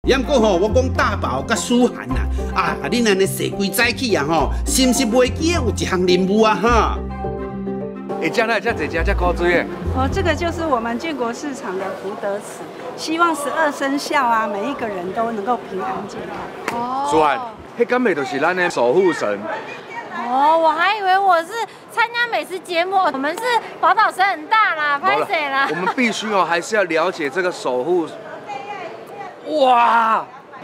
也毋过吼，我讲大宝甲舒涵恁安尼细规早起吼，是毋是袂记有一项任务啊哈？ 将来这侪只靠水的。 哦，这个就是我们建国市场的福德祠，希望12生肖每一个人都能够平安健康。 哦。舒涵，迄敢袂就是咱的守护神？ 哦，我还以为我是参加美食节目，我们是宝岛神很大啦，拍谁啦？ 我们必须还是要了解这个守护。哇！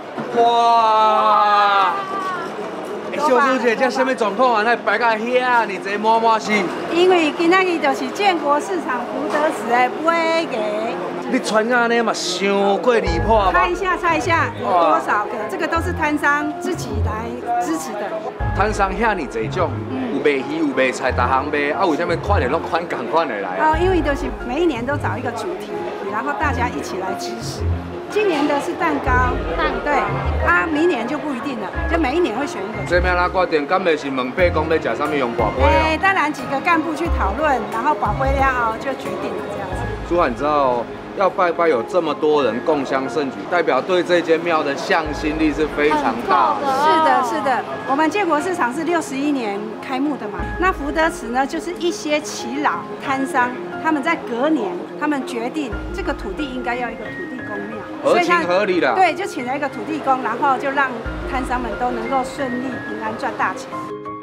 小朱姐，这什么状况啊？那摆到遐，你这满满是？ 因为今仔日就是建国市场福德祠的尾个。 你穿安尼嘛，伤过离谱吧？ 猜一下有多少个？这个都是摊商自己来支持的。 摊商遐尼侪种，有卖鱼，有卖菜，逐项卖，为什么款的拢款同款的来啊？ 因为就是每一年都找一个主题，然后大家一起来支持。今年的是蛋糕，对，明年就不一定了，就每一年会选一个。 这咩啦决定？敢袂是问伯公要食啥物用跋杯啊？ 当然几个干部去讨论，然后跋杯了后就决定了这样子。 舒涵，你知道要拜拜有这么多人共襄盛举，代表对这间庙的向心力是非常大的。 是的，我们建国市场是61年开幕的嘛，那福德祠呢，就是一些耆老摊商，他们在隔年，他们决定这个土地应该要一个土地公庙， 合情合理的。 对，就请了一个土地公，然后就让摊商们都能够顺利平安赚大钱。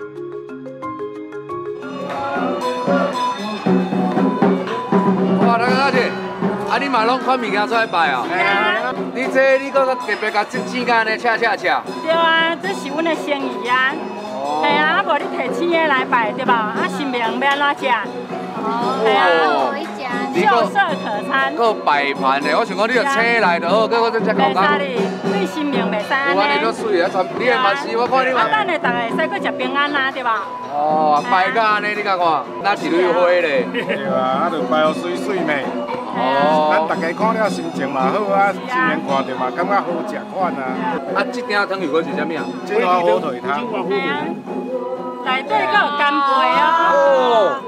哇，大姐。你嘛拢款物件出来摆哦？ 对啊。 你搁特别甲折钱干呢，恰。 对啊，这是阮的生意啊。哦。系啊，无你摕钱的来摆对吧？新命要安怎食？ 哦。系啊。 秀色可餐。 搁摆盘的，我想讲你着车来就好，搁再搞讲。 袂使哩，对新命袂使安尼。 有安尼足水啊，你的嘛是，我看你嘛。 等下大家会使搁食平安啊，对吧？ 哦，摆甲安尼，你甲看，哪一蕊花咧？ 对啊，就摆好水水呢。 哦， 咱大家看了心情嘛好啊，今年看着嘛感觉好食款啊。 这鼎汤又搁是啥物啊？ 金华火腿汤。 内底搁有干贝哦。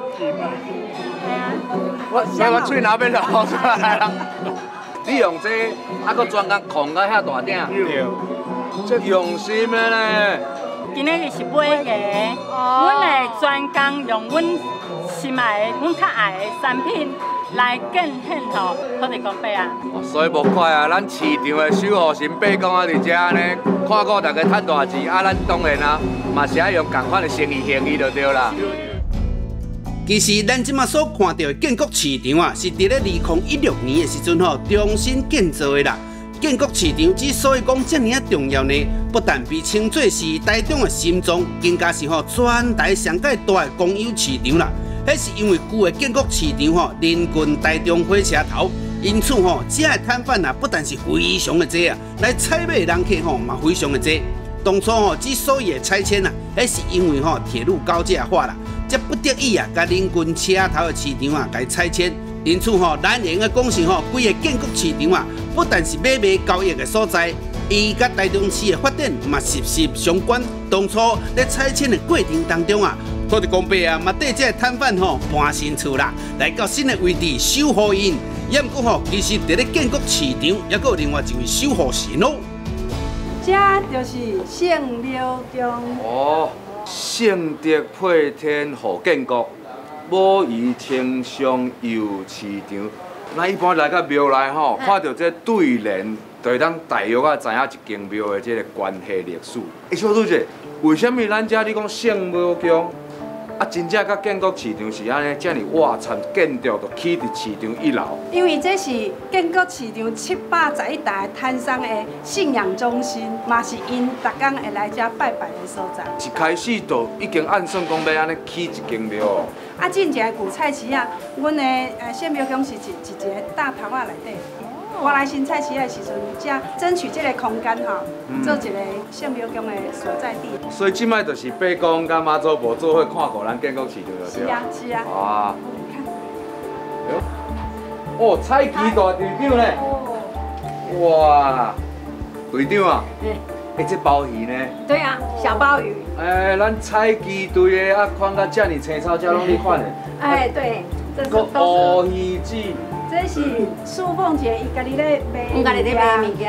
我嘴哪边流出来啦？你用这搁专工控到遐大鼎？对，这用心的呢。 今日是买个，阮会专工用阮心爱、阮较爱的产品。来贡献吼，土地公伯啊！ 所以无怪啊，咱市场的守护神伯公伫遮安尼，看顾大家赚大钱，咱当然嘛是爱用同款的生意就对啦。 其实咱即马所看到的建国市场是伫咧2016年的时阵重新建造的啦。建国市场之所以讲遮尔重要呢，不但被称作是台中的心脏，更加是全台上界大的公有市场啦。迄是因为旧的建国市场临近台中火车头，因此遮的摊贩不但是非常的多来采买的人客嘛非常的多。当初之所以会拆迁迄是因为铁路高架化啦，才不得已甲临近车头的市场甲拆迁。因此咱应该讲是规个建国市场不但是买卖交易的所在，伊甲台中市的发展嘛息息相关。当初在拆迁的过程当中土地公伯嘛对这摊贩搬新厝啦，来到新的位置守护因。也毋过其实伫咧建国市场，也有另外一位守护神咯。 这就是圣庙宫。 哦，圣德配天护建国，武夷清香游市场。咱一般来到庙内看到这对联，就会当大约知影一间庙的这个关系历史。小拄者，为什么咱遮你讲圣庙宫？真正甲建国市场是安尼，遮尔哇惨建筑就起伫市场1楼。 因为这是建国市场711代摊商的信仰中心，嘛是因逐工会来遮拜拜的所在。 一开始就已经按算讲要安尼起一间庙哦。 进前古菜市阮的圣庙宫是一个大堂内底。我来新菜市的时阵，才争取这个空间做一个圣庙宫的所在地。 所以即摆就是伯公甲妈祖婆做伙看顾咱建国市场就对。 是啊。 啊。哦，菜旗大队长呢？哇，队长啊！这鲍鱼呢？ 对啊，小鲍鱼。 咱菜旗队的款甲遮尔青草，遮拢你款的。 对，这是乌鱼子。 这是素凤姐伊家己咧卖， 家己咧卖物件。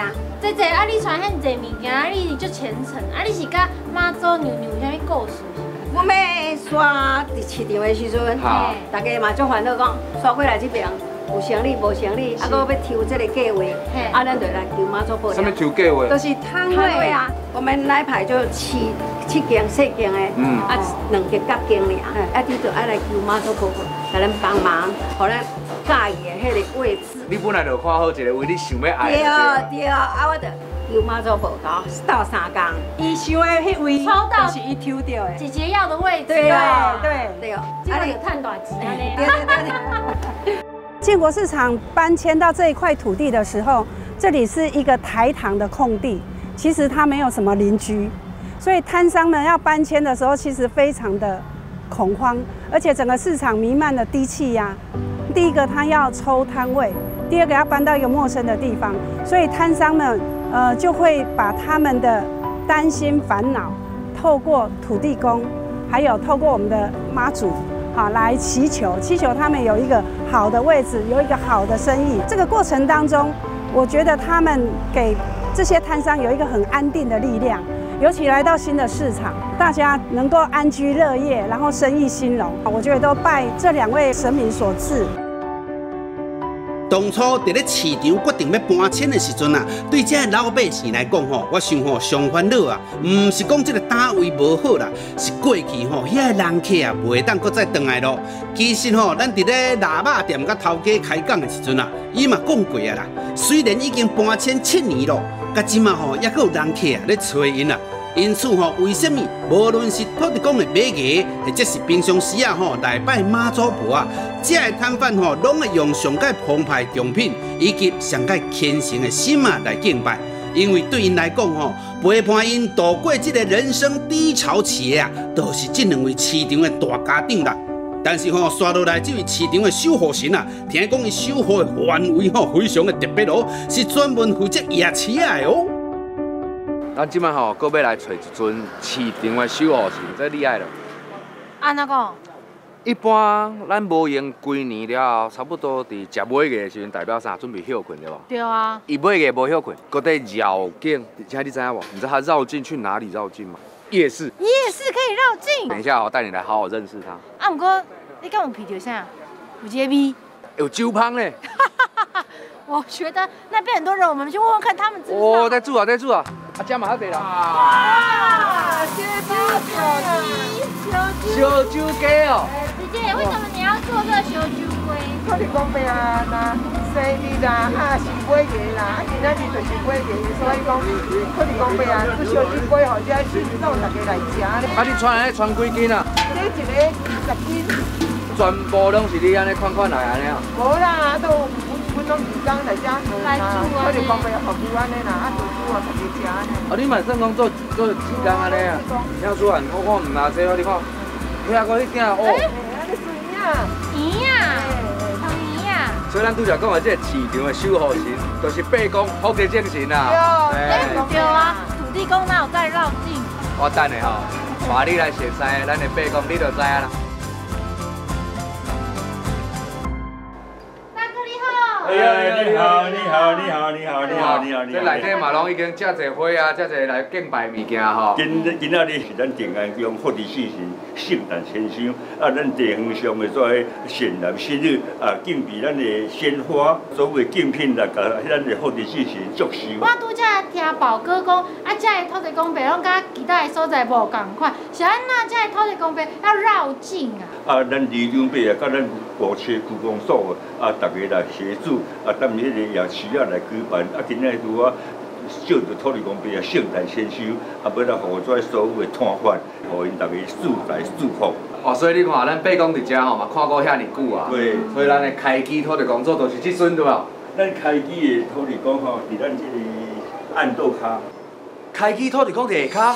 这啊，你传遐济物件，你足虔诚，啊，你是甲妈祖娘娘有啥物故事？ 我们刷伫市场的时阵，大家嘛足烦恼讲，刷过来这边有生理无生理，啊，搁要抽这个价位，啊，咱就来求妈祖保佑。 什么抽价位？ 就是摊位啊，我们来排就7件细件的，啊2件角件尔，啊，你就爱来求妈祖保佑，来咱帮忙，互咱介意的迄个位置。 你本来就看好一个位，你想要爱。 对，啊，我就求妈祖保佑，斗3工，伊想的迄位抽到就是伊抽到的。 姐姐要的位置。 对， 啊， 这个有探短期啊呢。 对。建国市场搬迁到这一块土地的时候，这里是一个台糖的空地，其实它没有什么邻居，所以摊商们要搬迁的时候，其实非常的恐慌，而且整个市场弥漫了低气压。第一个，他要抽摊位；第二个，要搬到一个陌生的地方，所以摊商们就会把他们的担心烦恼，透过土地公，还有透过我们的妈祖。好，来祈求他们有一个好的位置，有一个好的生意。这个过程当中，我觉得他们给这些摊商有一个很安定的力量。尤其来到新的市场，大家能够安居乐业，然后生意兴隆，我觉得都拜这2位神明所赐。 当初伫咧市场决定要搬迁的时阵啊，对这老百姓来讲吼，我想吼上烦恼啊，唔是讲这个单位无好啦，是过去吼遐个人客啊，袂当搁再回来咯。其实吼，咱伫咧腊肉店甲头家开讲的时阵啊，伊嘛讲过啊啦。虽然已经搬迁7年咯，甲即嘛吼，也阁有人客啊咧找因啦。因此吼，为什么无论是土地公的买艺，或者是平常时啊吼来拜妈祖婆啊，这个摊贩吼，拢会用上界澎湃贡品以及上界虔诚的心啊来敬拜，因为对因来讲吼，陪伴因度过这个人生低潮期啊，都是这2位市场的大家长啦。但是吼，刷落来这位市场的守护神啊，听讲伊守护的范围吼非常的特别哦，是专门负责夜市的哦。 咱即摆吼，搁要来找一尊市场的守护神，这厉害了。 安怎讲？ 一般咱无用规年了后，差不多伫食尾个时阵，代表啥？准备休困对无？ 对啊。 伊尾个无休困，搁得绕境，现在你知影无？你知道他绕境去哪里绕境吗？夜市。 夜市可以绕境。 等一下，我带你来好好认识他。 啊，不过你敢有闻到啥？有这味？ 有酒香嘞。 我觉得那边很多人，我们去问问看他们知不知道。 哦，在住啊，在住啊，加码好济啦。 哇， 烧酒鸡哦。 姐姐，为什么你要做这个烧酒鸡？ 土地公伯啊，那生日啦，啊是买艺啦，啊今仔日就是买艺，所以讲土地公伯啊，做烧酒鸡，或者是送大家来食咧。 啊，你传几斤啊？ 这一个20斤。 全部拢是你安尼款来安尼啊？ 无啦，都阮拢时间来遮做啊。土地公伯服务安尼啦，啊做煮啊，大家食安尼。 啊，你嘛算讲做时间安尼啊？听说啊，我看唔拿这，你看，听过迄件哦。 安尼水啊。 鱼啊，汤鱼啊。 所以咱拄则讲的这个市场的守护神，就是八公福德正神啦。 对啊，土地公哪有在绕境？ 我等下吼，带你来熟悉咱的八公，你就知啊啦。 哎呀，你好，你好，你好，你好，你好，你好，你好。 这内底嘛拢已经遮侪花啊，遮侪来敬拜物件吼。 今仔日是咱定安宫福地四神圣诞千香，啊，咱地方上的做迄显然新日啊，敬备咱的鲜花，所有的敬品来甲咱的福地四神祝寿。 我拄则听宝哥讲，啊，遮的土地公伯拢甲其他的所在无共款，是安怎遮的土地公伯要绕境啊？ 啊，咱里长伯啊，甲咱国车区公所啊，大家来协助啊，踮迄个夜市啊来举办啊，今仔拄啊。借着土地公伯啊，圣诞千秋，啊，要来互遮所有的摊贩，互因大家祝财祝福。 哦，所以你看，咱八公伫遮吼嘛，看过遐尼久啊。 对。 所以咱的开基土地公做就是即阵对吧？ 咱开基的土地公吼，伫咱这个暗道骹。 开基土地公伫下骹。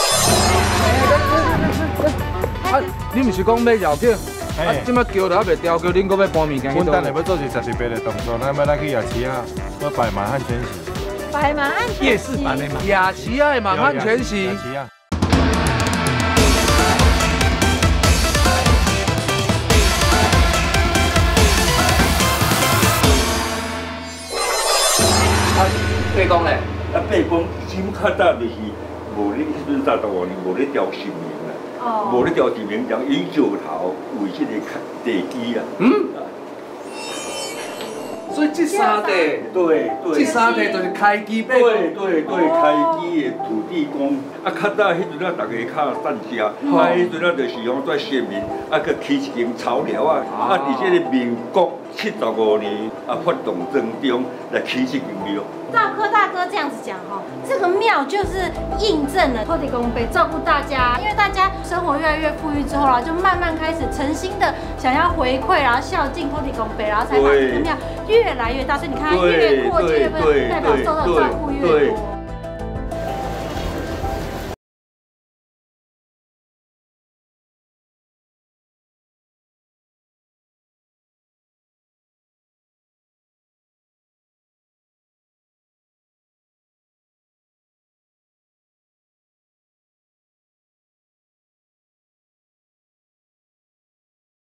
啊，你毋是讲要绕境？啊，即摆桥都还袂调，叫恁搁要搬物件去倒？ 阮等下要做是别的动作，咱要来去夜市啊，要摆满汉全席。 摆满汉全席。 夜市办的嘛。夜市啊，满汉全席。 夜市啊。 八公嘞， 八公金较早就是无咧迄阵315年无咧雕神明啦，无咧雕神明，人以石头为即个地基啊。 所以这三地， 对， 这三地就是开基八公。 对，开基的土地公。啊，较早迄阵大家较善食，迄阵就是讲做县民，佮起一间草寮啊，伫这个民国75年发动征中来起这间庙。 照柯大哥这样子讲哈，这个庙就是印证了土地公伯照顾大家，因为大家生活越来越富裕之后啦，就慢慢开始诚心的想要回馈，然后孝敬土地公伯，然后才把这个庙越来越大。所以你看，越扩建越代表受到照顾越多。